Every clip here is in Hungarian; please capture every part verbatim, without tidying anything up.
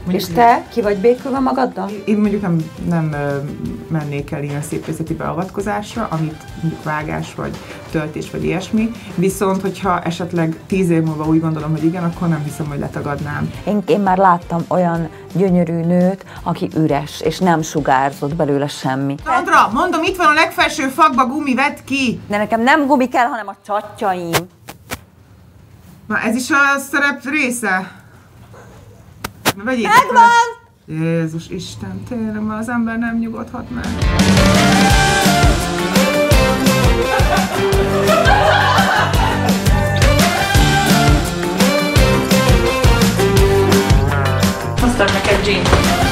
És te ki vagy békülve magaddal? Én mondjuk nem, nem mennék el ilyen szépészeti beavatkozásra, amit mondjuk vágás, vagy töltés, vagy ilyesmi. Viszont, hogyha esetleg tíz év múlva úgy gondolom, hogy igen, akkor nem hiszem, hogy letagadnám. Én, én már láttam olyan gyönyörű nőt, aki üres, és nem sugárzott belőle semmi. Sandra, mondom, itt van a legfelső fakba gumi, vedd ki! De nekem nem gumi kell, hanem a csattyaim. Na, ez is a szerep része? Na, vegyétek Megvan! Le. Jézus Isten, tényleg már az ember nem nyugodhat meg. Hoztam neked gin.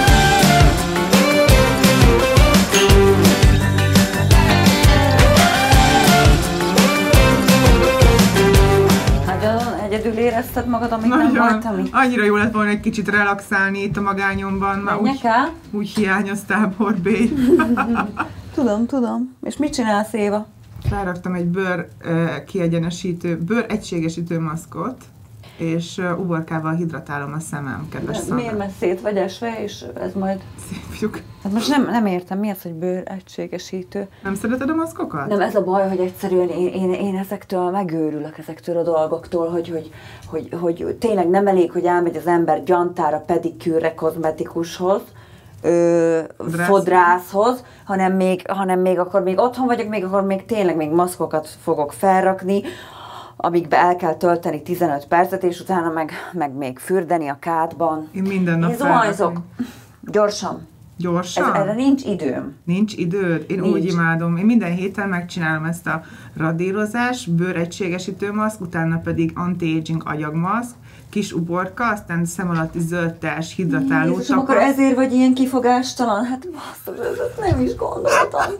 Egyedül érezted magad, amit Nagyon, nem voltam itt? Annyira jó lett volna egy kicsit relaxálni itt a magányomban. Már úgy, úgy hiányoztál, Borbély. Tudom, tudom. És mit csinálsz, Éva? Felraktam egy bőr uh, kiegyenesítő, bőr egységesítő maszkot, és uh, uborkával hidratálom a szemem, kedves Szandra. Miért, mert szét vagy esve, és ez majd... Szépjük. Hát most nem, nem értem, mi az, hogy bőr egységesítő? Nem szereted a maszkokat? Nem, ez a baj, hogy egyszerűen én, én, én ezektől megőrülök, ezektől a dolgoktól, hogy, hogy, hogy, hogy tényleg nem elég, hogy elmegy az ember gyantára, pedikűrre, kozmetikushoz, Ö, fodrászhoz, hanem még, hanem még akkor még otthon vagyok, még akkor még tényleg még maszkokat fogok felrakni, amikbe el kell tölteni tizenöt percet, és utána meg, meg még fürdeni a kádban. Én minden nap Én zuhanyzok. Gyorsan. Gyorsan? Ez, erre nincs időm. Nincs időd? Én nincs. Úgy imádom. Én minden héten megcsinálom ezt a radírozás, bőregységesítő maszk, utána pedig anti-aging agyagmaszk, kis uborka, aztán szem alatti zöldtás, hidratáló Jézusom, akkor ezért vagy ilyen kifogástalan? Hát basszus, ezt nem is gondoltam.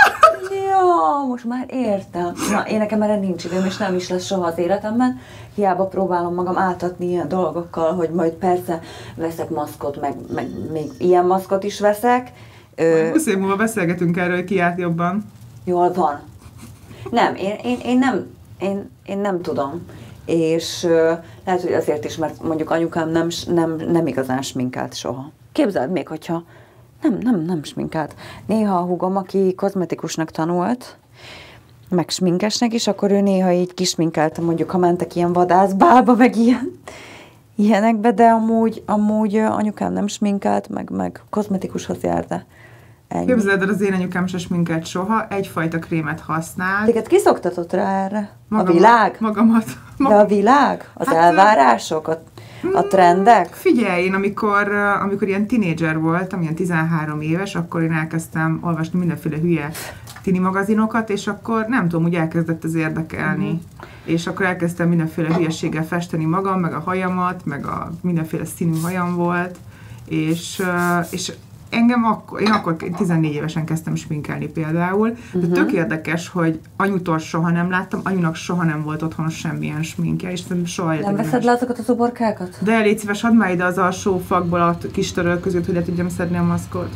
Ja, most már értem. Na, én nekem erre nincs időm, és nem is lesz soha az életemben. Hiába próbálom magam áltatni ilyen dolgokkal, hogy majd persze veszek maszkot, meg, meg még ilyen maszkot is veszek. húsz év múlva beszélgetünk erről, hogy ki járt jobban. Jól van. Nem, én, én, én nem, én, én nem tudom. És uh, lehet, hogy azért is, mert mondjuk anyukám nem, nem, nem igazán sminkált soha. Képzeld még, hogyha nem, nem, nem sminkált. Néha a húgom, aki kozmetikusnak tanult, meg sminkesnek is, akkor ő néha így kisminkált, mondjuk, ha mentek ilyen vadászbálba, meg ilyen, ilyenekbe, de amúgy, amúgy anyukám nem sminkált, meg, meg kozmetikushoz jár, de ennyi. Képzeld el, az én anyukám se sminkelt soha, egyfajta krémet használ. Téged kiszoktatott rá erre? Magamat, a világ? Magamat. De a világ? Az hát, elvárások? A, a trendek? Figyelj, én amikor, amikor ilyen tinédzser voltam, ilyen tizenhárom éves, akkor én elkezdtem olvasni mindenféle hülye tini magazinokat, és akkor nem tudom, úgy elkezdett az érdekelni. Uh-huh. És akkor elkezdtem mindenféle hülyeséggel festeni magam, meg a hajamat, meg a mindenféle színű hajam volt, és, és engem akkor, én akkor tizennégy évesen kezdtem sminkelni például, de uh-huh. tök érdekes, hogy anyutól soha nem láttam, anyunak soha nem volt otthon semmilyen sminkje, és soha nem veszed le azokat az uborkákat? De légy szíves, add már ide az alsó fakból a kis töröl között, hogy le tudjam szedni a maszkot.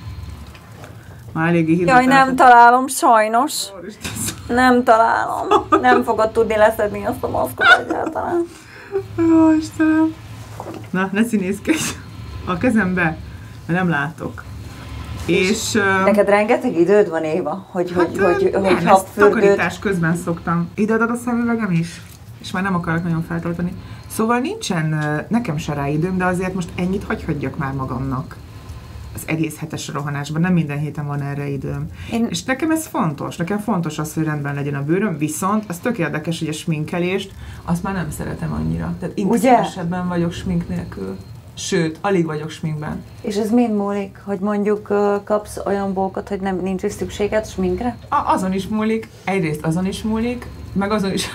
Már eléggé hidratáltam. Jaj, nem találom, sajnos. Nem találom. Nem fogod tudni leszedni azt a maszkot egyáltalán. Ó, Istenem. Na, ne színészkedj. A kezembe, mert nem látok. És, és uh, neked rengeteg időd van, Éva, hogy, hát, hogy, hogy, nem, hogy ezt takarítás közben szoktam. Ide adod a szemüvegem is? És már nem akarok nagyon feltölteni. Szóval nincsen nekem se rá időm, de azért most ennyit hagyhatjak már magamnak. Az egész hetes rohanásban, nem minden héten van erre időm. Én... És nekem ez fontos, nekem fontos az, hogy rendben legyen a bőröm, viszont az tök érdekes, hogy a sminkelést, azt már nem szeretem annyira. Tehát intenzívesebben vagyok smink nélkül. Sőt, alig vagyok sminkben. És ez mind múlik, hogy mondjuk kapsz olyan bókot, hogy nem, nincs is szükséged sminkre? A, azon is múlik, egyrészt azon is múlik, meg azon is...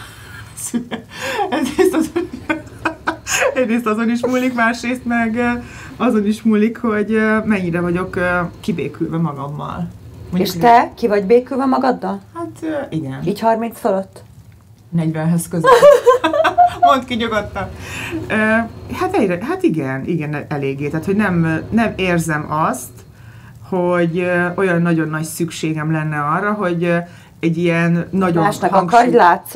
egyrészt azon... egyrészt azon is múlik, másrészt meg azon is múlik, hogy mennyire vagyok kibékülve magammal. Mondjuk, és te ki vagy békülve magaddal? Hát igen. Így harminc fölött? negyvenhez között. Mondd ki nyugodtan. Hát, egyre, hát igen, igen, eléggé. Tehát, hogy nem, nem érzem azt, hogy olyan nagyon nagy szükségem lenne arra, hogy egy ilyen nagyon másnak hangsúly... akarj látszani?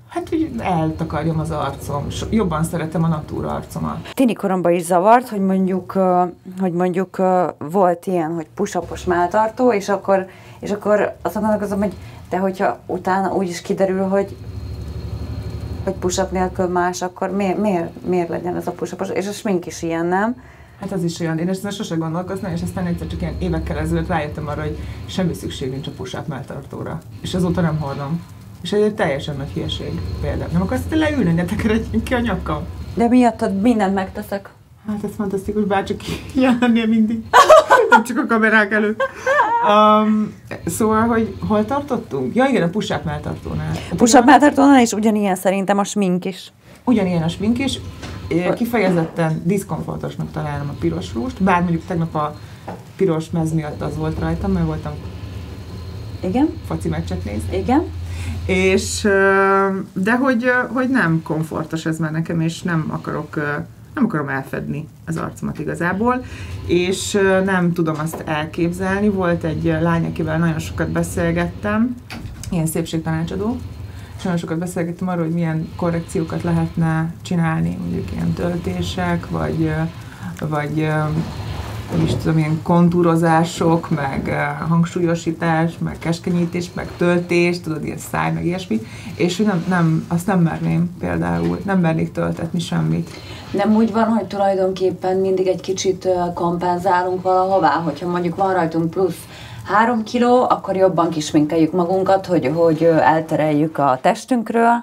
Hát, hogy eltakarjam az arcom. So- jobban szeretem a natúra arcomat. Tini koromban is zavart, hogy mondjuk, ö, hogy mondjuk ö, volt ilyen, hogy push-upos melltartó, és akkor, és akkor azt gondolkozom, hogy de hogyha utána úgy is kiderül, hogy hogy push-up nélkül más, akkor miért, miért, miért legyen ez a push-upos? És a smink is ilyen, nem? Hát az is olyan. Én ezen sose gondolkoztam, és aztán egyszer csak ilyen évekkel ezelőtt rájöttem arra, hogy semmi szükség nincs a push-up melltartóra. És azóta nem hordom. És ez egy teljesen nagy hülyeség például. Nem akarsz te leülni, ne tekeredjünk ki a nyakam? De miattad mindent megteszek. Hát ez fantasztikus, bárcsak ilyen lennél mindig. Nem csak a kamerák előtt. Um, szóval, hogy hol tartottunk? Ja igen, a push-up melltartónál. A push-up melltartónál is ugyanilyen szerintem a smink is. Ugyanilyen a smink is. Kifejezetten diszkomfortosnak találom a piros rúst, bár mondjuk tegnap a piros mez miatt az volt rajtam, mert voltam Igen? foci meccset nézni. Igen? És, de hogy, hogy nem komfortos ez már nekem, és nem akarok, nem akarom elfedni az arcomat igazából, és nem tudom azt elképzelni. Volt egy lány, akivel nagyon sokat beszélgettem, ilyen szépségtanácsadó, és nagyon sokat beszélgettem arról, hogy milyen korrekciókat lehetne csinálni, mondjuk ilyen töltések, vagy, vagy nem is tudom, ilyen kontúrozások, meg hangsúlyosítás, meg keskenyítés, meg töltés, tudod, ilyen száj, meg ilyesmi, és hogy nem, nem, azt nem merném például, nem mernék töltetni semmit. Nem úgy van, hogy tulajdonképpen mindig egy kicsit ö, kompenzálunk valahová, hogyha mondjuk van rajtunk plusz három kiló, akkor jobban kisminkeljük magunkat, hogy, hogy ö, eltereljük a testünkről.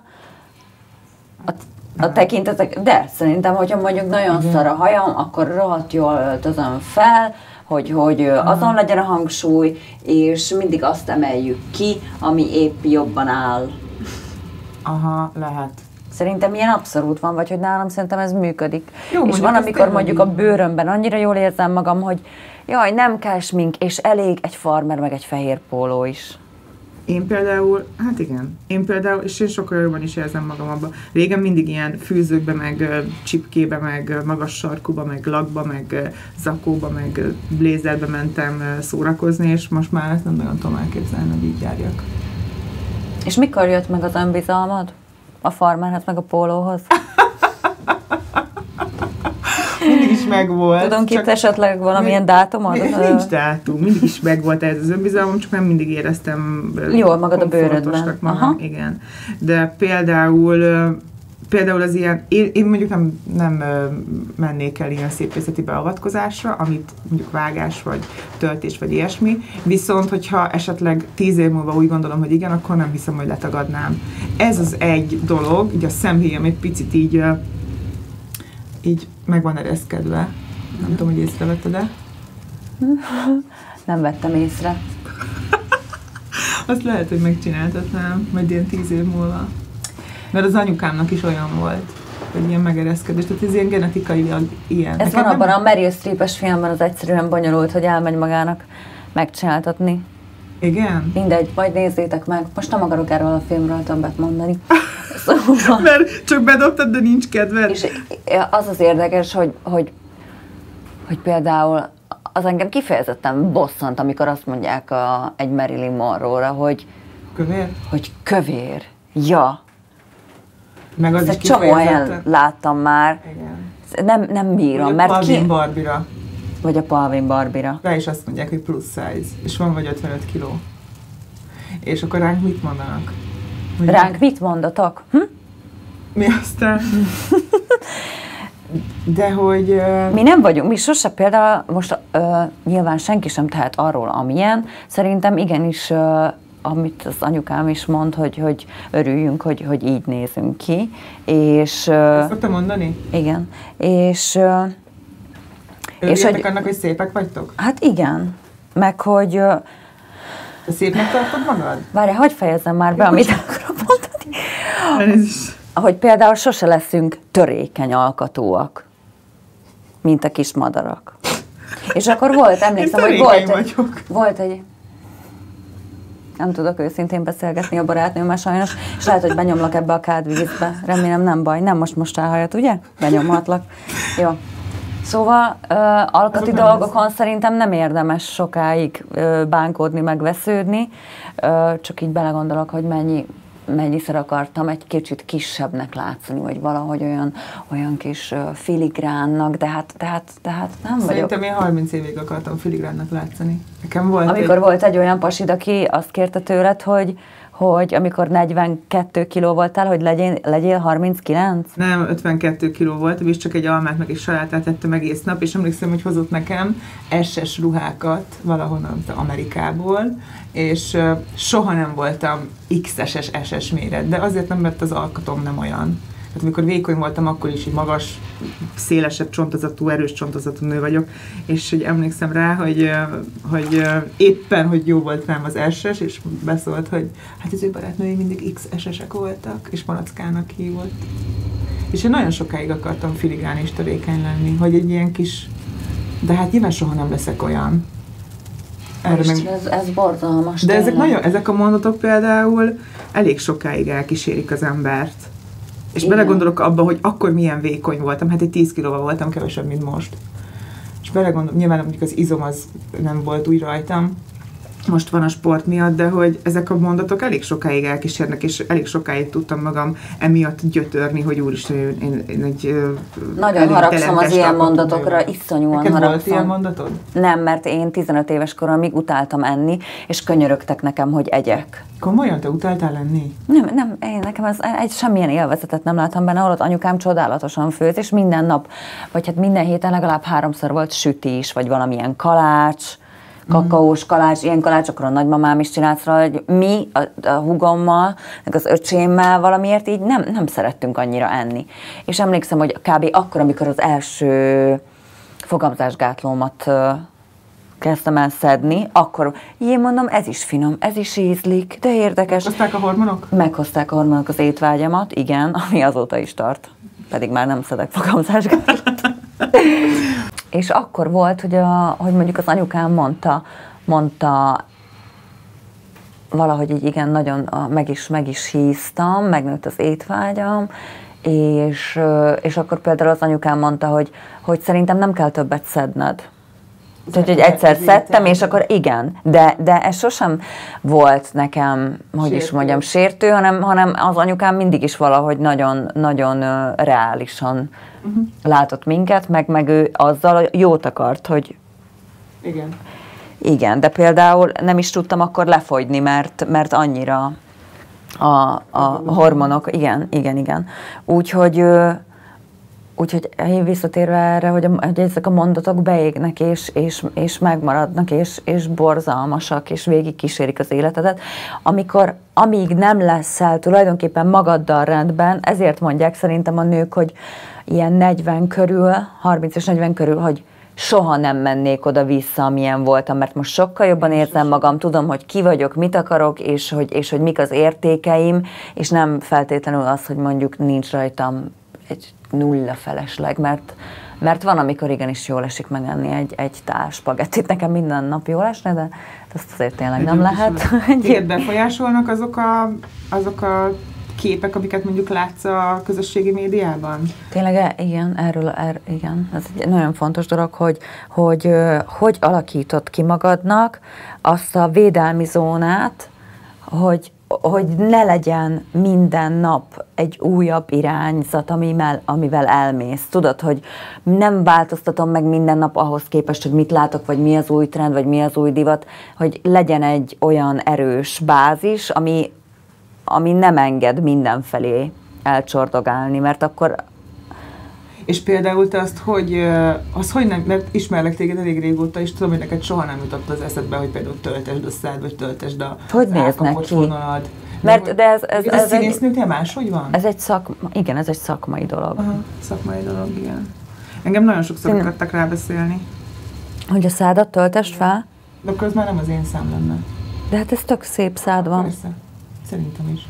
A, a tekintetek, de szerintem, hogyha mondjuk nagyon Igen. szar a hajam, akkor rohadt jól öltözöm fel, hogy, hogy ö, azon legyen a hangsúly, és mindig azt emeljük ki, ami épp jobban áll. Aha, lehet. Szerintem ilyen abszolút van, vagy hogy nálam szerintem ez működik. Jó, és mondjuk van, ez amikor tényleg mondjuk így a van. bőrömben annyira jól érzem magam, hogy jaj, nem kell smink, és elég egy farmer meg egy fehér póló is. Én például, hát igen, én például, és én sokkal jobban is érzem magam abban. Régen mindig ilyen fűzőkbe, meg ö, csipkébe, meg ö, magas sarkuba, meg lakba, meg ö, zakóba, meg ö, blézerbe mentem ö, szórakozni, és most már ezt nem nagyon tudom elképzelni, hogy így járjak. És mikor jött meg az önbizalmad? A farmerhez meg a pólóhoz? Mindig is megvolt. Tudom, csak itt esetleg valamilyen dátumod? Nincs dátum, mindig is megvolt ez az önbizalmam, csak nem mindig éreztem ö, Jól magad a bőrödben. komfortosnak magam, Aha. igen. De például, ö, például az ilyen, én, én mondjuk nem, nem ö, mennék el ilyen szépészeti beavatkozásra, amit mondjuk vágás, vagy töltés, vagy ilyesmi, viszont hogyha esetleg tíz év múlva úgy gondolom, hogy igen, akkor nem hiszem, hogy letagadnám. Ez az egy dolog, így a szemhéjam egy picit így, ö, így meg van ereszkedve. Nem tudom, hogy észrevetted-e. Nem vettem észre. Azt lehet, hogy megcsináltatnám, majd ilyen tíz év múlva. Mert az anyukámnak is olyan volt, hogy ilyen megereszkedés, tehát ez ilyen genetikailag ilyen. Ez Nekem van abban nem... a Meryl Streep-es filmben, az egyszerűen bonyolult, hogy elmegy magának megcsináltatni. Igen? Mindegy, majd nézzétek meg. Most nem akarok erről a filmről többet mondani. Szóval... Mert csak bedobtad, de nincs kedved. És az az érdekes, hogy, hogy, hogy például az engem kifejezetten bosszant, amikor azt mondják a, egy Marilyn Monroe-ra, hogy, Kövér? hogy kövér. Ja. Meg az Ezt is egy csomó helyen kifejezetten. láttam már. Igen. Nem, nem bírom, Vagy a mert Palvin ki... Barbira. Vagy a Palvin Barbira. Rá is azt mondják, hogy plusz size, és van vagy ötvenöt kiló. És akkor ránk mit mondanak? Hogy Ránk mit mondatok? Hm? mi aztán? De hogy... Uh... Mi nem vagyunk, mi sose például, most uh, nyilván senki sem tehet arról, amilyen, szerintem igenis, uh, amit az anyukám is mond, hogy, hogy örüljünk, hogy, hogy így nézünk ki, és... Uh, Ezt szoktam mondani? igen, és... Uh, és Örüljetek hogy, annak, hogy szépek vagytok? hát igen, meg hogy... Uh, Te szépnek tartod magad? várjál, hagyj fejezzem már be, amit akarok mondani. Elnézést. Hogy például sose leszünk törékeny alkatúak, mint a kis madarak. És akkor volt, emlékszem, Én hogy volt törékeny egy, vagyok. volt egy... Nem tudok őszintén beszélgetni a barátnőmmel sajnos, és lehet, hogy benyomlak ebbe a kádvízbe. Remélem nem baj. Nem most most elhajat, ugye? Benyomhatlak. Jó. Szóval ö, alkati Azok nem dolgokon szerintem nem érdemes sokáig ö, bánkódni, meg vesződni. Ö, csak így belegondolok, hogy mennyi mennyiszer akartam egy kicsit kisebbnek látszani, vagy valahogy olyan, olyan kis uh, filigránnak, de hát, de hát, de hát nem vagyok. Szerintem én harminc évig akartam filigránnak látszani. Nekem volt Amikor egy... volt egy olyan pasid, aki azt kérte tőled, hogy, hogy amikor negyvenkettő kiló voltál, hogy legyél, legyél harminckilenc? Nem, ötvenkettő kiló voltam, és csak egy almát meg egy salátát ettem egész nap, és emlékszem, hogy hozott nekem es es ruhákat valahonnan Amerikából, és uh, soha nem voltam iksz es es es méret, de azért nem, mert az alkatom nem olyan. Tehát amikor vékony voltam, akkor is egy magas, szélesebb csontozatú, erős csontozatú nő vagyok, és hogy emlékszem rá, hogy, hogy éppen, hogy jó volt rám az es es, és beszólt, hogy hát az ő barátnői mindig iksz es esek voltak, és Malackának hívott. És én nagyon sokáig akartam filigrán és törékeny lenni, hogy egy ilyen kis... De hát nyilván soha nem leszek olyan. Erre meg... ez, ez borzalmas. De ezek, nagyon, ezek a mondatok például elég sokáig elkísérik az embert. És igen. Belegondolok abba, hogy akkor milyen vékony voltam, hát egy tíz kilóval voltam, kevesebb, mint most. És belegondolok, nyilván mondjuk az izom az nem volt úgy rajtam, most van a sport miatt, de hogy ezek a mondatok elég sokáig elkísérnek, és elég sokáig tudtam magam emiatt gyötörni, hogy úristen, én, én, én egy nagyon haragszom az ilyen mondatokra, meg. iszonyúan Neked haragszom. Volt ilyen mondatod? Nem, mert én tizenöt éves koromig utáltam enni, és könyörögtek nekem, hogy egyek. Komolyan, te utáltál lenni? Nem, nem, én nekem ez egy semmilyen élvezetet nem láttam benne, holott anyukám csodálatosan főz, és minden nap, vagy hát minden héten legalább háromszor volt süti is, vagy valamilyen kalács, kakaós kalács, ilyen kalácsokról a nagymamám is csinált, hogy mi a, a húgommal, meg az öcsémmel valamiért így nem, nem szerettünk annyira enni. És emlékszem, hogy kb. Akkor, amikor az első fogamzásgátlómat uh, kezdtem el szedni, akkor én mondom, ez is finom, ez is ízlik, de érdekes. Meghozták a hormonok? Meghozták a hormonok az étvágyamat, igen, ami azóta is tart, pedig már nem szedek fogamzásgátlót. És akkor volt, hogy, a, hogy mondjuk az anyukám mondta, mondta valahogy így igen, nagyon a, meg, is, meg is híztam, megnőtt az étvágyam, és, és akkor például az anyukám mondta, hogy, hogy szerintem nem kell többet szedned. Tehát, hogy egyszer szedtem, és akkor igen, de, de ez sosem volt nekem, hogy sértő. is mondjam, sértő, hanem, hanem az anyukám mindig is valahogy nagyon, nagyon reálisan uh-huh. látott minket, meg, meg ő azzal jót akart, hogy igen. Igen, de például nem is tudtam akkor lefogyni, mert, mert annyira a, a hormonok, igen, igen, igen. Úgyhogy Úgyhogy visszatérve erre, hogy, a, hogy ezek a mondatok beégnek, és, és, és megmaradnak, és, és borzalmasak, és végig kísérik az életedet, amikor, amíg nem leszel tulajdonképpen magaddal rendben, ezért mondják szerintem a nők, hogy ilyen negyven körül, harminc és negyven körül, hogy soha nem mennék oda-vissza, amilyen voltam, mert most sokkal jobban érzem magam, tudom, hogy ki vagyok, mit akarok, és hogy, és hogy mik az értékeim, és nem feltétlenül az, hogy mondjuk nincs rajtam egy nulla felesleg, mert, mert van, amikor igenis jól esik megenni egy, egy tál spagettit. Nekem minden nap jól esne, de ezt azért tényleg nem lehet. Téged befolyásolnak azok a, azok a képek, amiket mondjuk látsz a közösségi médiában? Tényleg, igen, erről, er, igen. Ez egy nagyon fontos dolog, hogy hogy, hogy alakítod ki magadnak azt a védelmi zónát, hogy hogy ne legyen minden nap egy újabb irányzat, amivel, amivel elmész. Tudod, hogy nem változtatom meg minden nap ahhoz képest, hogy mit látok, vagy mi az új trend, vagy mi az új divat, hogy legyen egy olyan erős bázis, ami, ami nem enged mindenfelé elcsordogálni, mert akkor... És például te azt, hogy, az, hogy nem, mert ismerlek téged elég régóta, és tudom, hogy neked soha nem jutott az eszedbe, hogy például töltesd a szád, vagy töltesd a hogy néznek ki? Vonalad. Mert, de ez, ez, ez, ez a színésznőknél máshogy van? Ez egy szakma, igen, ez egy szakmai dolog. Aha, szakmai dolog, igen. Engem nagyon sokszor Én... akartak rábeszélni. Hogy a szádat töltesd fel? De akkor az már nem az én szám lenne. De hát ez tök szép szád van. Persze, szerintem is.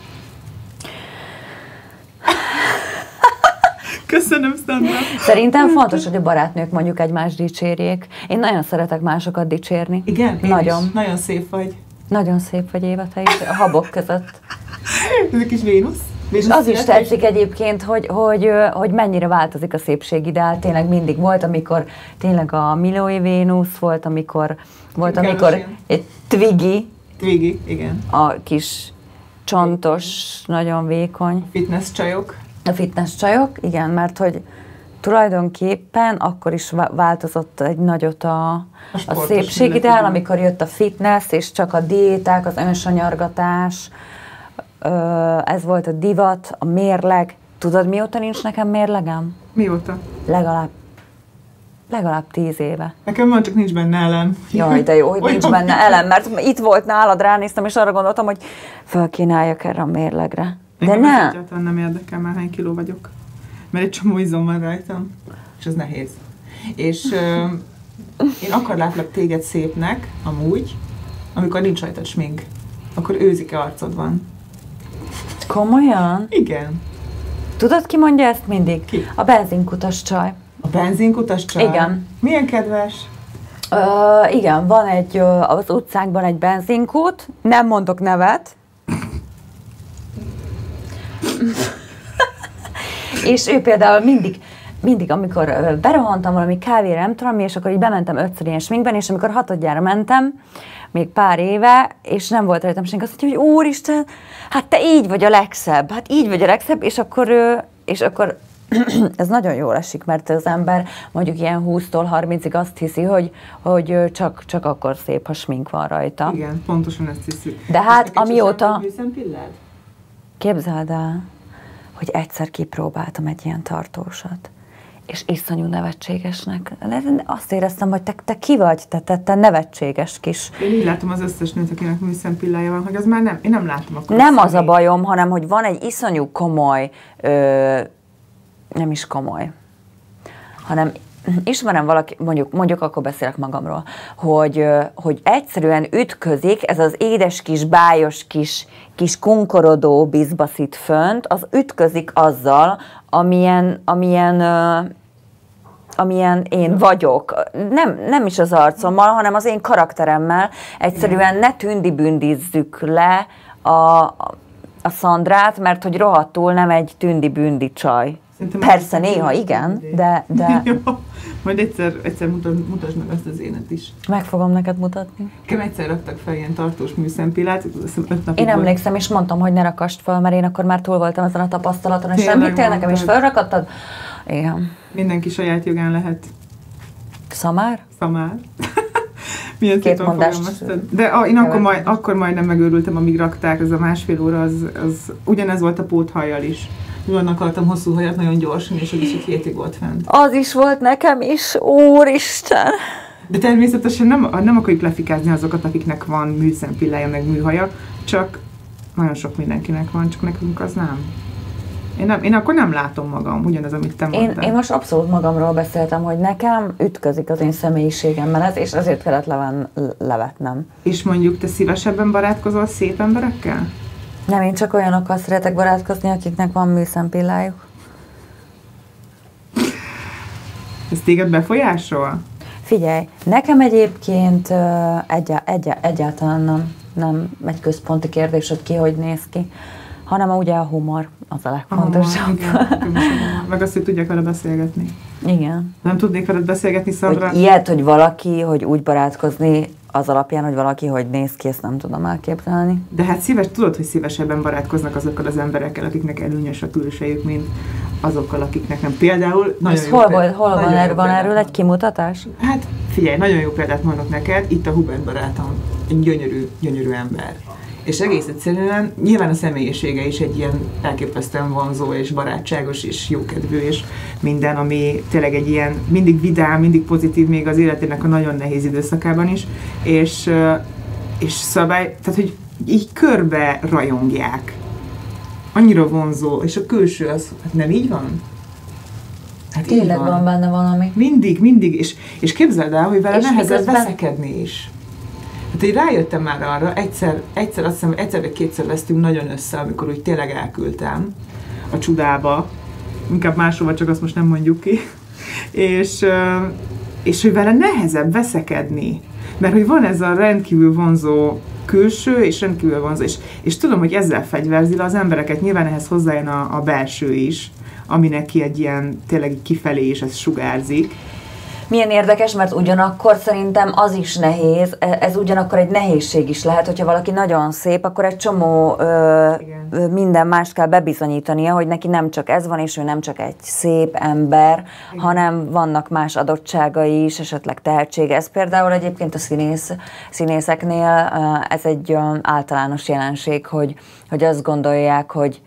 Köszönöm, Szandra. Szerintem fontos, hogy a barátnők mondjuk egymást dicsérjék. Én nagyon szeretek másokat dicsérni. Igen? Én nagyon. Is. Nagyon szép vagy. Nagyon szép vagy, Éva, te is, a habok között. Ez egy kis Vénusz. És az is tetszik egyébként, hogy, hogy, hogy mennyire változik a szépségideál. Tényleg mindig volt, amikor tényleg a Milói Vénusz volt, amikor volt, amikor egy Twiggy. Twiggy, igen. A kis csontos, nagyon vékony. Fitness csajok. A fitness csajok, igen, mert hogy tulajdonképpen akkor is változott egy nagyot a, a, a szépségideál, amikor jött a fitness, és csak a diéták, az önsanyargatás, ez volt a divat, a mérleg. Tudod, mióta nincs nekem mérlegem? Mióta? Legalább, legalább tíz éve. Nekem van, csak nincs benne elem. Jaj, de jó, hogy nincs benne elem, mert itt volt nálad, ránéztem, és arra gondoltam, hogy föl kéne álljak erre a mérlegre. De engem nem. Egyáltalán nem érdekel már, hány kiló vagyok. Mert egy csomó izom van rajtam, és ez nehéz. És euh, én akkor látlak téged szépnek, amúgy, amikor nincs rajtad smink. Akkor őzike arcod van. Komolyan? Igen. Tudod, ki mondja ezt mindig? Ki? A benzinkutas csaj. A benzinkutas csaj? Igen. Milyen kedves? Ö, igen, van egy, az utcánkban egy benzinkút, nem mondok nevet. És ő például mindig, mindig, amikor berohantam valami kávéra, nem tudom mi, és akkor így bementem ötször ilyen sminkben, és amikor hatodjára mentem, még pár éve, és nem volt rajtam senki, azt mondja, hogy úristen, hát te így vagy a legszebb, hát így vagy a legszebb, és akkor, és akkor ez nagyon jól esik, mert az ember mondjuk ilyen húsztól harmincig azt hiszi, hogy, hogy csak, csak akkor szép, ha smink van rajta. Igen, pontosan ezt hiszi. De hát amióta... Műszempillád? Képzeld el, hogy egyszer kipróbáltam egy ilyen tartósat, és iszonyú nevetségesnek. Azt éreztem, hogy te, te ki vagy, te, te, te nevetséges kis. Én így látom az összes nőt, akinek műszempillája van, hogy az már nem, én nem látom akkor. Nem az a bajom, hanem hogy van egy iszonyú komoly, ö, nem is komoly, hanem ismerem valaki, mondjuk, mondjuk akkor beszélek magamról, hogy, hogy egyszerűen ütközik ez az édes kis, bájos kis, kis kunkorodó bizbaszit fönt, az ütközik azzal, amilyen, amilyen, amilyen én vagyok. Nem, nem is az arcommal, hanem az én karakteremmel. Egyszerűen ne tündi-bündizzük le a, a Szandrát, mert hogy rohadtul nem egy tündi-bündi csaj. Szerintem persze, néha igen, de... de... Jó, majd egyszer, egyszer mutasd, mutasd meg azt az énet is. Meg fogom neked mutatni. Nekem egyszer raktak fel ilyen tartós műszempillát, én emlékszem, és mondtam, hogy ne rakast fel, mert én akkor már túl voltam ezen a tapasztalaton, és nem hittél nekem, és felrakattad? Igen. Mindenki saját jogán lehet. Szamár? Szamár. Milyen Két mondást. De a, én akkor, majd, akkor majdnem megőrültem, amíg rakták, ez a másfél óra, az, az ugyanez volt a póthajjal is. Jól akartam hosszú hajat nagyon gyorsan, és az is egy hétig volt fent. Az is volt nekem is, úristen! De természetesen nem, nem akarjuk lefikázni azokat, akiknek van műszempillája, meg műhaja, csak nagyon sok mindenkinek van, csak nekünk az nem. Én, nem, én akkor nem látom magam, ugyanaz, amit te mondtál. Én, én most abszolút magamról beszéltem, hogy nekem ütközik az én személyiségemmel ez, és ezért kellett leven, levetnem. És mondjuk te szívesebben barátkozol szép emberekkel? Nem, én csak olyanokkal szeretek barátkozni, akiknek van műszempillájuk. Ez téged befolyásol? Figyelj, nekem egyébként egyá, egyá, egyáltalán nem, nem egy központi kérdés, hogy ki hogy néz ki, hanem ugye a humor az a legfontosabb. A humor, igen, meg azt, hogy tudjak vele beszélgetni. Igen. Nem tudnék veled beszélgetni, Szandra? Hogy ilyet, hogy valaki, hogy úgy barátkozni az alapján, hogy valaki hogy néz ki, ezt nem tudom elképzelni. De hát szíves, tudod, hogy szívesebben barátkoznak azokkal az emberekkel, akiknek előnyös a külsejük, mint azokkal, akiknek nem. Például nagyon ez jó hol, példát, hol van, nagyon erről, jó van erről példát. egy kimutatás? Hát figyelj, nagyon jó példát mondok neked, itt a Hubert barátom, egy gyönyörű, gyönyörű ember. És egész egyszerűen nyilván a személyisége is egy ilyen elképesztően vonzó és barátságos és jókedvű és minden, ami tényleg egy ilyen mindig vidám, mindig pozitív, még az életének a nagyon nehéz időszakában is, és, és szabály, tehát hogy így körbe rajongják. Annyira vonzó, és a külső az, hát nem így van? Hát tényleg van. van benne valami. Mindig, mindig, és, és képzeld el, hogy vele nehezebb miközben... veszekedni is. Hát én rájöttem már arra, egyszer, egyszer azt hiszem, egyszer vagy kétszer vesztünk nagyon össze, amikor úgy tényleg elküldtem a csudába, inkább máshova, csak azt most nem mondjuk ki, és, és hogy vele nehezebb veszekedni, mert hogy van ez a rendkívül vonzó külső és rendkívül vonzó, és, és tudom, hogy ezzel fegyverzi le az embereket, nyilván ehhez hozzájön a, a belső is, ami neki egy ilyen tényleg kifelé is ez sugárzik, Milyen érdekes, mert ugyanakkor szerintem az is nehéz, ez ugyanakkor egy nehézség is lehet, hogyha valaki nagyon szép, akkor egy csomó ö, ö, minden mást kell bebizonyítania, hogy neki nem csak ez van, és ő nem csak egy szép ember, igen. hanem vannak más adottságai is, esetleg tehetsége. Ez például egyébként a színész, színészeknél ez egy ö, általános jelenség, hogy, hogy azt gondolják, hogy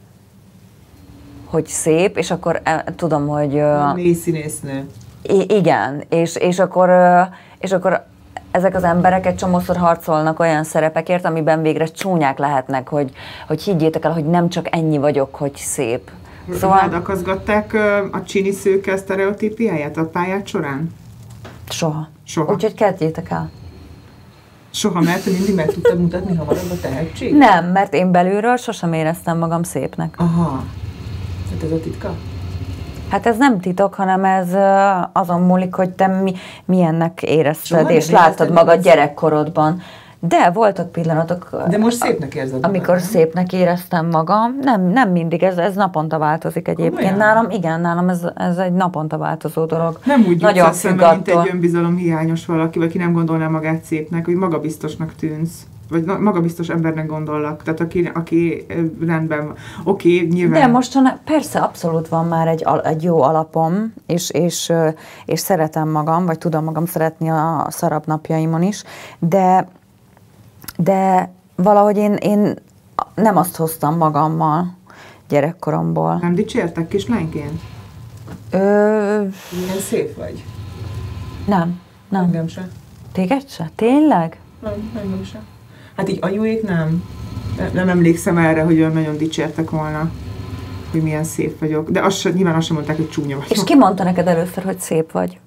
hogy szép, és akkor e, tudom, hogy... A mély színésznő. Igen, és, és, akkor, és akkor ezek az emberek egy csomószor harcolnak olyan szerepekért, amiben végre csúnyák lehetnek, hogy, hogy higgyétek el, hogy nem csak ennyi vagyok, hogy szép. Szóval... Rád akaszgatták a csini szőke sztereotípiáját a pályát során? Soha. Soha. Úgyhogy kezdjétek el. Soha, mert te mindig meg tudtad mutatni hamarabb a tehetség? Nem, mert én belülről sosem éreztem magam szépnek. Aha. Hát ez a titka? Hát ez nem titok, hanem ez azon múlik, hogy te mi, milyennek érezted, Soha és láttad magad gyerekkorodban. De voltak pillanatok, de most szépnek érzed amikor magad, szépnek éreztem magam. Nem, nem mindig, ez, ez naponta változik egyébként. Komolyan? Nálam, igen, nálam ez, ez egy naponta változó dolog. Nem úgy nagyon jutsz eszembe, mint egy önbizalomhiányos valaki, vagy ki nem gondolná magát szépnek, hogy magabiztosnak tűnsz. Vagy magabiztos embernek gondollak, tehát aki, aki rendben van. Oké, okay, nyilván... De mostan persze abszolút van már egy, egy jó alapom, és, és, és szeretem magam, vagy tudom magam szeretni a szarabb napjaimon is, de, de valahogy én, én nem azt hoztam magammal gyerekkoromból. Nem dicsértek kislányként? Ö... Milyen szép vagy? Nem, nem. Engem se. Téged se? Tényleg? Nem, engem se. Hát így anyuék nem. Nem emlékszem erre, hogy olyan nagyon dicsértek volna, hogy milyen szép vagyok. De azt sem, nyilván azt sem mondták, hogy csúnya vagyok. És ki mondta neked először, hogy szép vagy?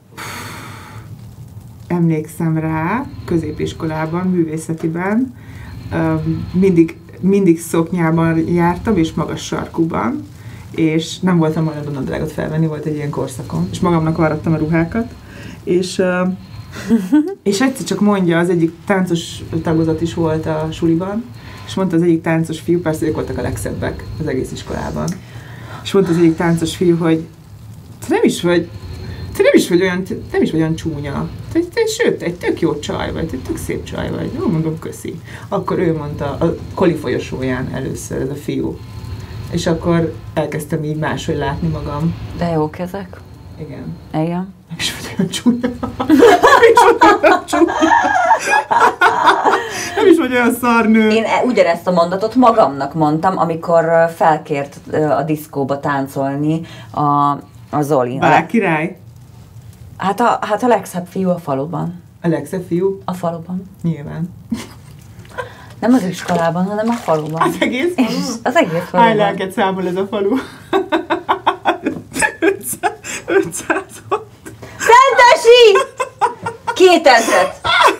Emlékszem rá, középiskolában, művészetiben. Mindig, mindig szoknyában jártam, és magas sarkúban. És nem voltam olyan nadrágot felvenni, volt egy ilyen korszakom. És magamnak varrattam a ruhákat. És... és egyszer csak mondja, az egyik táncos tagozat is volt a suliban, és mondta az egyik táncos fiú, persze ők voltak a legszebbek az egész iskolában, és mondta az egyik táncos fiú, hogy te nem is vagy, te nem is vagy olyan, nem is vagy olyan csúnya, te, te, sőt, egy tök jó csaj vagy, egy tök szép csaj vagy, jó, mondom, köszi. Akkor ő mondta a Koli folyosóján először, ez a fiú. És akkor elkezdtem így máshogy látni magam. De jók ezek. Igen. Igen. Nem is vagy olyan csúnya. Nem is vagy olyan csúnya. Nem is vagy olyan szarnő. Én ugyanezt a mondatot magamnak mondtam, amikor felkért a diszkóba táncolni a, a Zoli. Bár király? Hát a, hát a legszebb fiú a faluban. A legszebb fiú? A faluban. Nyilván. Nem az iskolában, hanem a faluban. Az egész falu? Az egész faluban. Hány lelket számol ez a falu? ötszáz. Szentesi! Kétezret!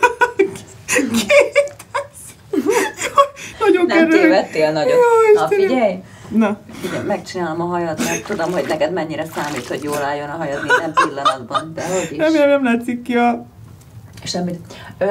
Kétezer! Nagyon Nem kerül. tévedtél nagyot. Jó, Na figyelj! Na. Figyelj, megcsinálom a hajad, mert tudom, hogy neked mennyire számít, hogy jól álljon a hajad minden pillanatban. De hogy is? Nem, nem, nem látszik ki a... Semmit. Ö...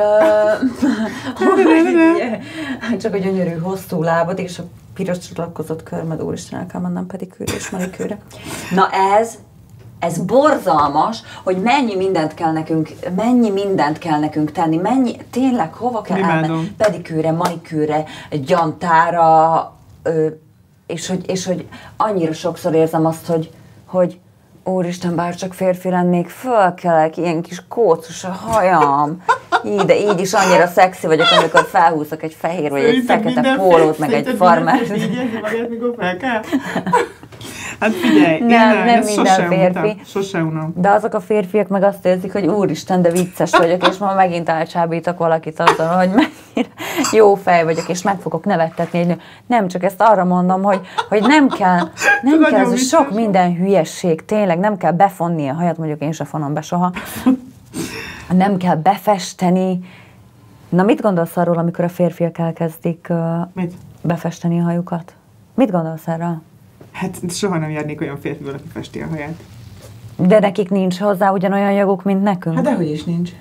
Csak a gyönyörű hosszú lábad és a piros csatlakozott körmed, úristen, el kell mennem pedikűre és manikűre. Na ez, ez borzalmas, hogy mennyi mindent kell nekünk, mennyi mindent kell nekünk tenni, mennyi, tényleg hova kell elmenni? Pedikűre, manikűre, gyantára, ö, és, hogy, és hogy annyira sokszor érzem azt, hogy, hogy úristen, bár csak férfi lennék, fölkelek, ilyen kis kócos a hajam. Így, de így is annyira szexi vagyok, amikor felhúzok egy fehér vagy egy fekete pólót, meg egy farmer. Mikor fel kell? Hát figyelj, nem, nem, nem nem minden férfi. Sose unom. De azok a férfiak meg azt érzik, hogy úristen, de vicces vagyok, és ma megint elcsábítok valakit azzal, hogy mennyire jó fej vagyok, és meg fogok nevettetni egy nő. Nem, csak ezt arra mondom, hogy, hogy nem kell, nem kell ez a sok minden hülyesség, tényleg nem kell befonni a hajat, mondjuk én se fonom be soha. Nem kell befesteni. Na, mit gondolsz arról, amikor a férfiak elkezdik uh, befesteni a hajukat? Mit gondolsz erről? Hát soha nem járnék olyan férfival, aki festi a haját. De nekik nincs hozzá ugyanolyan joguk, mint nekünk? Hát dehogy is nincs.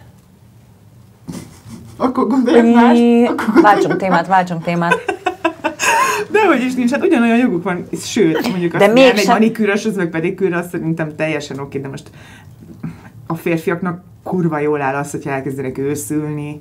Akkor gondolj más. Váltsunk témát, váltsunk témát. Dehogy is nincs, hát ugyanolyan joguk van, sőt, mondjuk azt, hogy egy manikűrös, az meg pedikűr, azt szerintem teljesen oké, de most a férfiaknak kurva jól áll az, hogyha elkezdenek őszülni.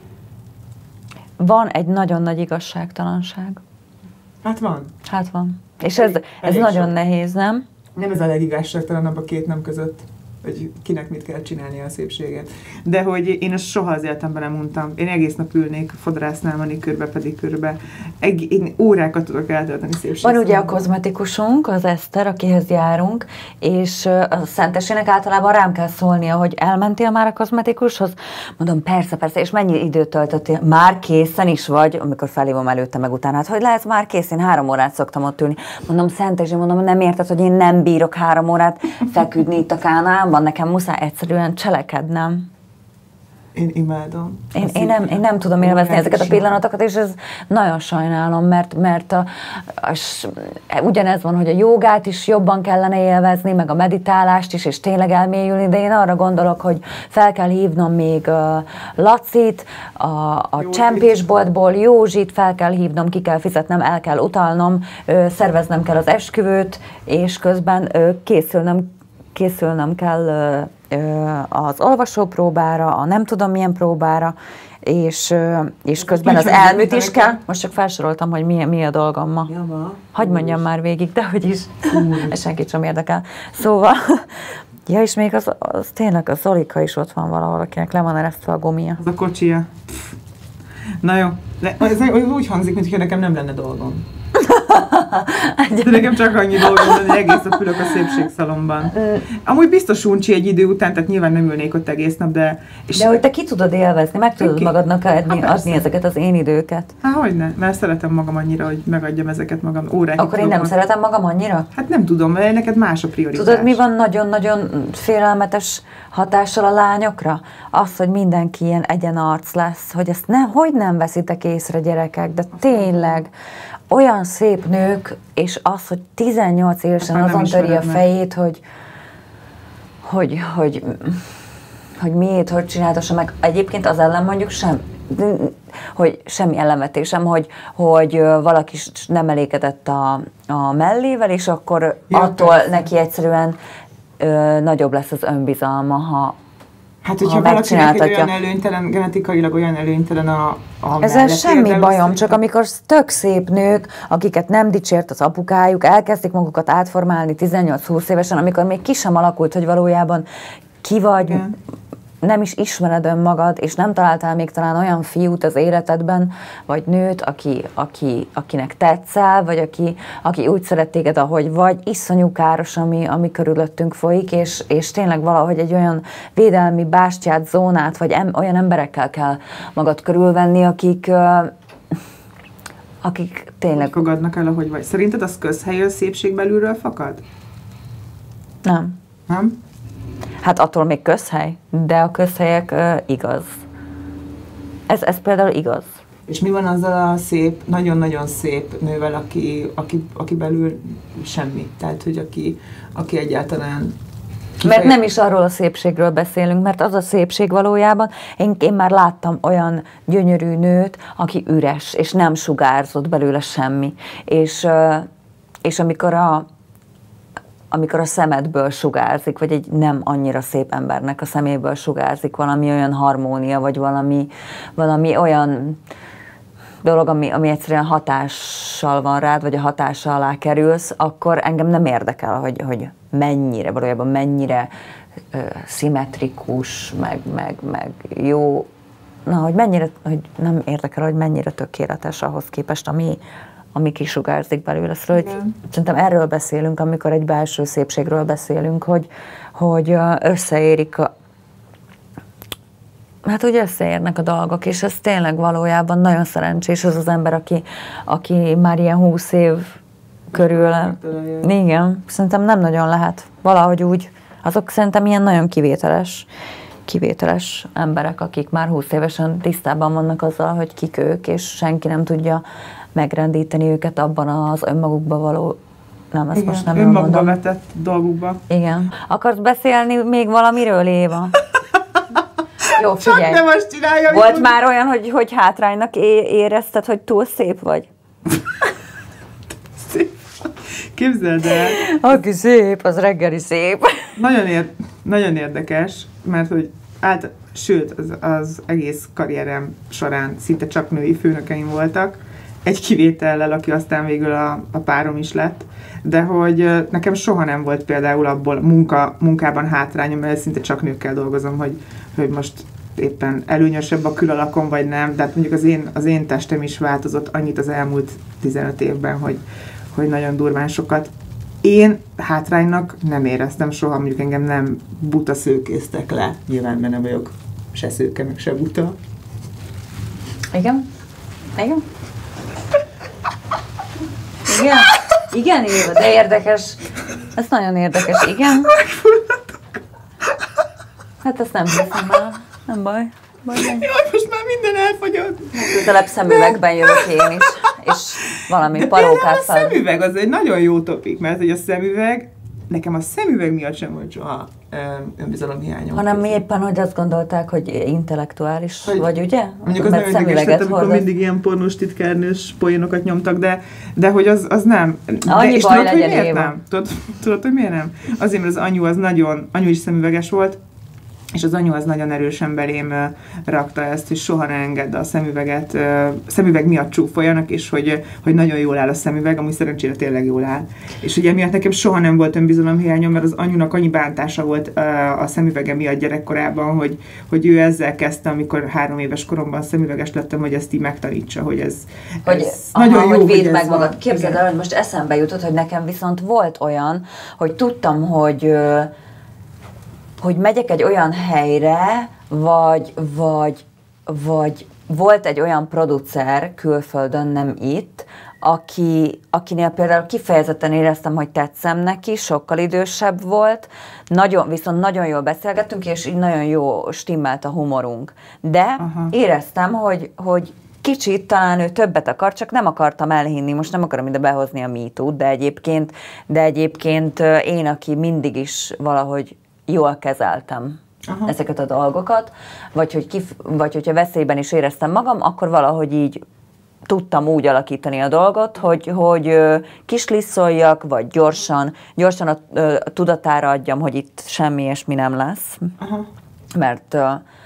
Van egy nagyon nagy igazságtalanság. Hát van. Hát van. És ez, ez nagyon nehéz, nem? Nem ez a legigazságtalanabb a két nem között, hogy kinek mit kell csinálni a szépséget. De hogy én ezt soha az életemben nem mondtam. Én egész nap ülnék fodrásznál, manikőrbe, pedikőrbe. Egy, én órákat tudok eltölteni szépségszalomban. Van ugye a kozmetikusunk, az Eszter, akihez járunk, és a Szentesének általában rám kell szólnia, hogy elmentél már a kozmetikushoz? Mondom, persze, persze, és mennyi időt töltöttél? Már készen is vagy? Amikor felhívom előtte meg utána, hát hogy lehet már kész? Én három órát szoktam ott ülni. Mondom, Szentesi, mondom, nem érted, hogy én nem bírok három órát feküdni itt a kánálban, nekem muszáj egyszerűen cselekednem. Én imádom. Én, én, nem, én nem tudom élvezni ezeket a pillanatokat, és ez nagyon sajnálom, mert, mert a, a, ugyanez van, hogy a jogát is jobban kellene élvezni, meg a meditálást is, és tényleg elmélyülni, de én arra gondolok, hogy fel kell hívnom még uh, Lacit, a, a csempésboltból Józsit, fel kell hívnom, ki kell fizetnem, el kell utalnom, uh, szerveznem kell az esküvőt, és közben uh, készülnöm, készülnöm kell uh, az olvasópróbára, a nem tudom milyen próbára, és, és közben az elműt is kell. Most csak felsoroltam, hogy mi, mi a dolgom ma. Hagy mondjam már végig, de hogy is. Ez senkit sem érdekel. Szóval, ja, és még az, az tényleg a Zolika is ott van valahol, akinek le van eresztve a gumia. Az a kocsija. Na jó, de ez úgy hangzik, mintha nekem nem lenne dolgom. De nekem csak annyi dolgom, hogy egész nap ülök a szépségszalomban. Amúgy biztos uncsi egy idő után, tehát nyilván nem ülnék ott egész nap, de... És de hogy te ki tudod élvezni, meg tudod ki? magadnak adni, ha, adni ezeket az én időket. Hát hogyne, mert szeretem magam annyira, hogy megadjam ezeket magam órákig. Akkor én nem magam. szeretem magam annyira? Hát nem tudom, mert neked más a prioritás. Tudod, mi van nagyon-nagyon félelmetes hatással a lányokra? Az, hogy mindenki ilyen egyenarc lesz, hogy ezt nem, hogy nem veszitek észre, gyerekek, de tényleg olyan szép nők, és az, hogy tizennyolc évesen azon töri a fejét, hogy, hogy, hogy, hogy miért, hogy csináltassa meg. Egyébként az ellen mondjuk sem, hogy semmi ellenvetésem, hogy, hogy valaki nem elégedett a, a mellével, és akkor ja, attól persze. neki egyszerűen ö, nagyobb lesz az önbizalma, ha Hát, hogyha valakinek egy olyan előnytelen, genetikailag olyan előnytelen a, a ezzel semmi bajom, csak amikor tök szép nők, akiket nem dicsért az apukájuk, elkezdik magukat átformálni tizennyolc-húsz évesen, amikor még ki sem alakult, hogy valójában ki vagy, igen. nem is ismered önmagad, és nem találtál még talán olyan fiút az életedben, vagy nőt, aki, aki, akinek tetszel, vagy aki, aki úgy szeret téged, ahogy vagy, iszonyú káros, ami, ami körülöttünk folyik, és, és tényleg valahogy egy olyan védelmi bástyát, zónát, vagy em, olyan emberekkel kell magad körülvenni, akik, uh, akik tényleg... Hogy fogadnak el, ahogy vagy. Szerinted az közhelyről szépség belülről fakad? Nem. Nem? Hát attól még közhely, de a közhelyek uh, igaz. Ez, ez például igaz. És mi van azzal a szép, nagyon-nagyon szép nővel, aki, aki, aki belül semmi? Tehát, hogy aki, aki egyáltalán... Kifeje... Mert nem is arról a szépségről beszélünk, mert az a szépség valójában, én, én már láttam olyan gyönyörű nőt, aki üres, és nem sugárzott belőle semmi. És, uh, és amikor a amikor a szemedből sugárzik, vagy egy nem annyira szép embernek a szeméből sugárzik valami olyan harmónia, vagy valami, valami olyan dolog, ami, ami egyszerűen hatással van rád, vagy a hatása alá kerülsz, akkor engem nem érdekel, hogy, hogy mennyire, valójában mennyire ö, szimmetrikus, meg, meg, meg jó, na, hogy mennyire, hogy nem érdekel, hogy mennyire tökéletes ahhoz képest, ami ami kisugárzik belőle. Szóval, hogy szerintem erről beszélünk, amikor egy belső szépségről beszélünk, hogy, hogy összeérik a, hát úgy összeérnek a dolgok, és ez tényleg valójában nagyon szerencsés az az ember, aki, aki már ilyen húsz év körül. Igen, szerintem nem nagyon lehet. Valahogy úgy, azok szerintem ilyen nagyon kivételes, kivételes emberek, akik már húsz évesen tisztában vannak azzal, hogy kik ők, és senki nem tudja megrendíteni őket abban az önmagukba való, nem, ezt igen, most nem önmagukba vetett dolgukba. Igen. Akarsz beszélni még valamiről, Éva? Jó, figyelj. Csak nem azt csinálja. Volt már úgy... olyan, hogy, hogy hátránynak érezted, hogy túl szép vagy? Szép. Képzeld el. Aki szép, az reggeli szép. Nagyon, ér, nagyon érdekes, mert hogy át, sőt, az, az egész karrierem során szinte csak női főnökeim voltak, egy kivétellel, aki aztán végül a, a párom is lett, de hogy nekem soha nem volt például abból munka, munkában hátrányom, mert szinte csak nőkkel dolgozom, hogy, hogy most éppen előnyösebb a külalakom, vagy nem, de hát mondjuk az én, az én testem is változott annyit az elmúlt tizenöt évben, hogy, hogy nagyon durván sokat. Én hátránynak nem éreztem soha, mondjuk engem nem buta szőkéztek le. Nyilván benne vagyok se szőke, meg se buta. Igen? Igen? Igen? Igen, Éva, de érdekes. Ez nagyon érdekes, igen. Hát ezt nem hiszem el. Nem baj. baj nem. Jaj, most már minden elfogyott. Közelebb szemüvegben jövök én is, és valami parókát fel. A szemüveg az egy nagyon jó topik, mert hogy a szemüveg, nekem a szemüveg miatt sem volt soha önbizalomhiányom. Hanem mi éppen, hogy azt gondolták, hogy intellektuális hogy, vagy, ugye? Mondjuk az nem érdekes lett, amikor mindig ilyen pornós titkárnős poénokat nyomtak, de, de hogy az, az nem. De, annyi és baj tudod, hogy legyen, miért Éva. nem? Tudod, tudod, hogy miért nem? Azért, mert az anyu az nagyon, anyu is szemüveges volt, és az anyu az nagyon erősen belém uh, rakta ezt, hogy soha ne engedd a szemüveget, uh, szemüveg miatt csúfoljanak, és hogy, hogy nagyon jól áll a szemüveg, ami szerencsére tényleg jól áll. És ugye miatt nekem soha nem volt önbizalomhiányom, mert az anyunak annyi bántása volt uh, a szemüvege miatt gyerekkorában, hogy, hogy ő ezzel kezdte, amikor három éves koromban szemüveges lettem, hogy ezt így megtanítsa, hogy ez, hogy, ez aha, nagyon jó, hogy védd meg van. magad. Képzeld el, hogy most eszembe jutott, hogy nekem viszont volt olyan, hogy tudtam, hogy hogy megyek egy olyan helyre, vagy, vagy, vagy volt egy olyan producer külföldön, nem itt, aki, akinél például kifejezetten éreztem, hogy tetszem neki, sokkal idősebb volt, nagyon, viszont nagyon jól beszélgettünk, és így nagyon jó stimmelt a humorunk. De aha. éreztem, hogy, hogy kicsit talán ő többet akar, csak nem akartam elhinni, most nem akarom ide behozni a MeToo-t, de egyébként, de egyébként én, aki mindig is valahogy jól kezeltem aha. ezeket a dolgokat, vagy, hogy kif- vagy hogyha veszélyben is éreztem magam, akkor valahogy így tudtam úgy alakítani a dolgot, hogy, hogy kisliszoljak, vagy gyorsan, gyorsan a, a tudatára adjam, hogy itt semmi ilyesmi nem lesz, aha. mert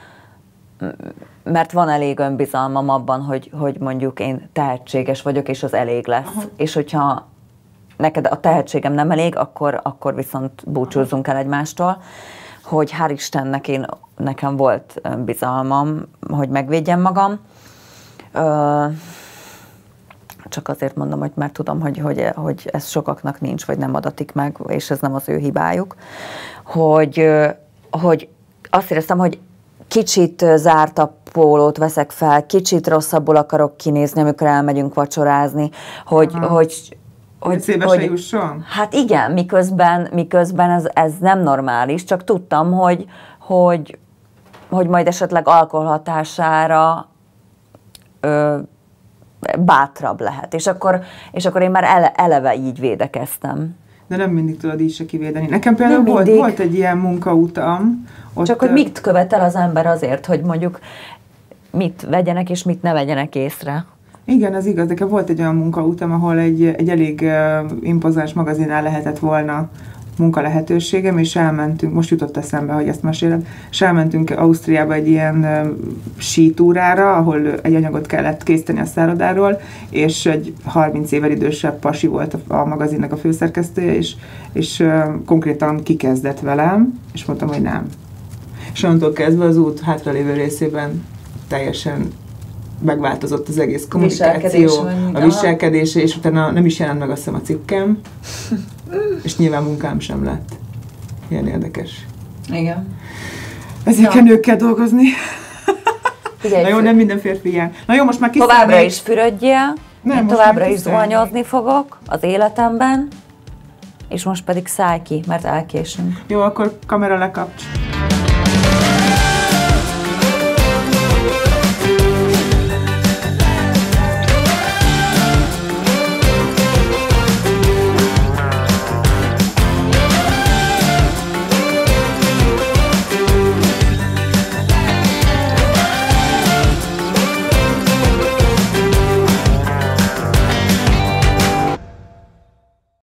mert van elég önbizalmam abban, hogy, hogy mondjuk én tehetséges vagyok, és az elég lesz. Aha. És hogyha neked a tehetségem nem elég, akkor, akkor viszont búcsúzzunk el egymástól, hogy hál' Istennek én, nekem volt önbizalmam, hogy megvédjem magam. Ö, csak azért mondom, hogy mert tudom, hogy, hogy, hogy ez sokaknak nincs, vagy nem adatik meg, és ez nem az ő hibájuk, hogy, hogy azt éreztem, hogy kicsit zártabb pólót veszek fel, kicsit rosszabbul akarok kinézni, amikor elmegyünk vacsorázni, hogy, aha. hogy hogy szébe se jusson? Hát igen, miközben, miközben ez, ez nem normális, csak tudtam, hogy, hogy, hogy majd esetleg alkohol hatására ö, bátrabb lehet. És akkor, és akkor én már ele, eleve így védekeztem. De nem mindig tudod így se kivédeni. Nekem például volt, volt egy ilyen munkautam. Ott csak hogy mit követel az ember azért, hogy mondjuk mit vegyenek és mit ne vegyenek észre. Igen, az igaz, de volt egy olyan munkautam, ahol egy, egy elég uh, impozáns magazinnál lehetett volna munkalehetőségem, és elmentünk, most jutott eszembe, hogy ezt mesélem, és elmentünk Ausztriába egy ilyen uh, sítúrára, ahol egy anyagot kellett készíteni a szállodáról, és egy harminc évvel idősebb pasi volt a, a magazinnak a főszerkesztője, és, és uh, konkrétan kikezdett velem, és mondtam, hogy nem. És onnantól kezdve az út hátralévő részében teljesen megváltozott az egész kommunikáció, a viselkedése, és utána nem is jelent meg, azt hiszem, a cikkem, és nyilván munkám sem lett. Ilyen érdekes. Igen. Ezért kell nőkkel dolgozni. Figyelj, na jó, nem minden férfi ilyen. Na jó, most már kiszállnék. Továbbra is fürödjél, nem, én továbbra is zuhanyozni fogok az életemben, és most pedig szállj ki, mert elkésünk. Jó, akkor kamera lekapcs.